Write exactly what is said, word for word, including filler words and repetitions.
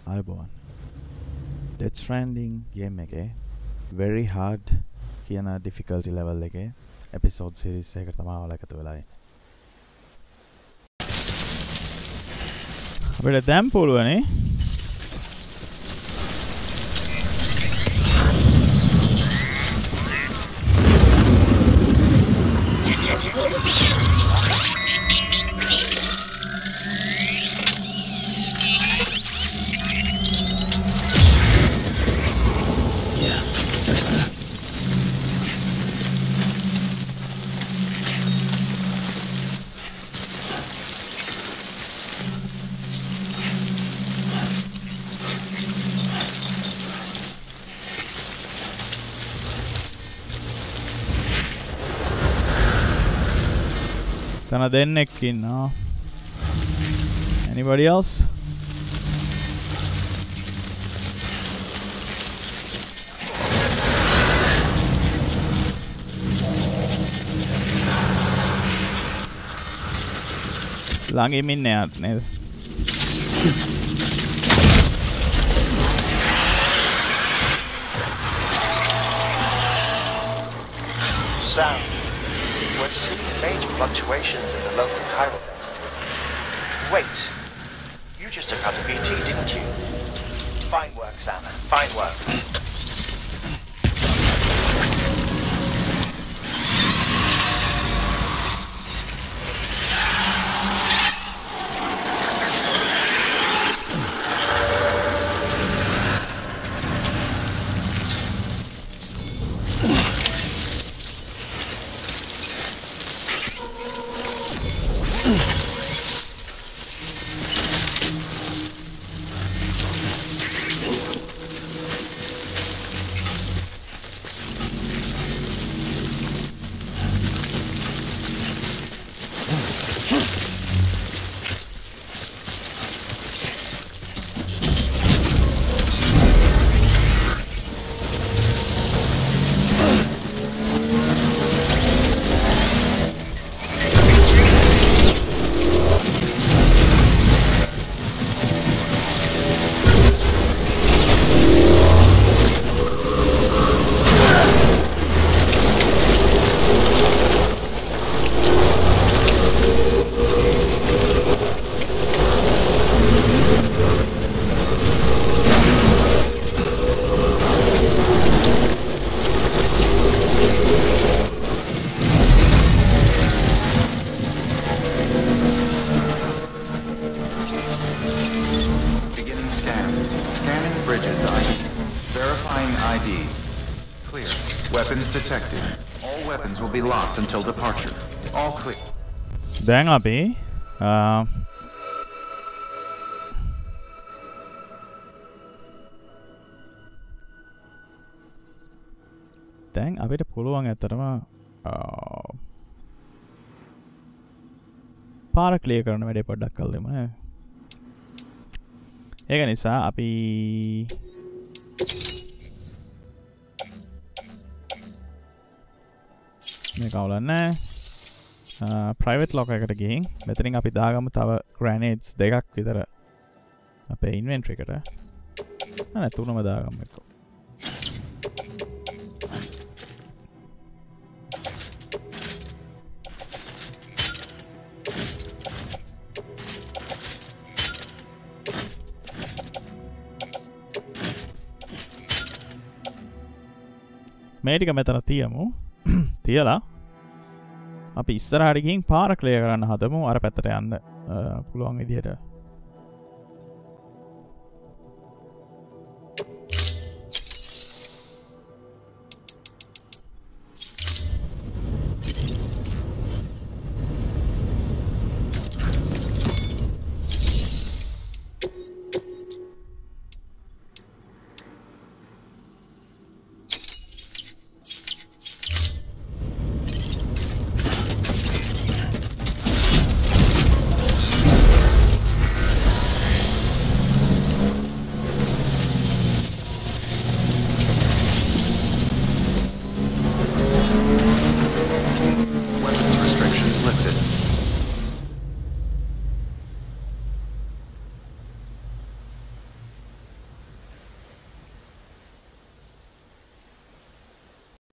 ආයුබෝවන්. Death Stranding game එකේ very hard කියන difficulty level එකේ episode series එකකට තමයි ඔයාලා එකතු වෙලා ඉන්නේ. අපිට දැන් පුළුවනේ තන දෙන්නෙක් ඉන්නවා. Anybody else? ළඟින් ඉන්නේ යාත් නේද? Sound. We're seeing major fluctuations in the local chiral density. Wait, you just took out a B T, didn't you? Fine work, Sam. Fine work. Until departure. All clear. දැන් අපි දැන් අපිට පුළුවන් ඇත්තටම පාර ක්ලියර් කරන වැඩේ පොඩ්ඩක් කල් දෙමු නේ. ඒක නිසා අපි මේ කවුලන්නේ ප්‍රයිවට් ලොක් එකට ගිහින් මෙතනින් අපි දාගමු තව ග්‍රැනේඩ්ස් දෙකක් විතර අපේ ඉන්වෙන්ටරි එකට. නෑ තුනම දාගමු එක්ක. මේ ටික මෙතන තියමු. තියලා අපි ඉස්සරහට ගිහින් පාර ක්ලියර් කරන්න හදමු අර පැත්තට යන්න පුළුවන් විදිහට.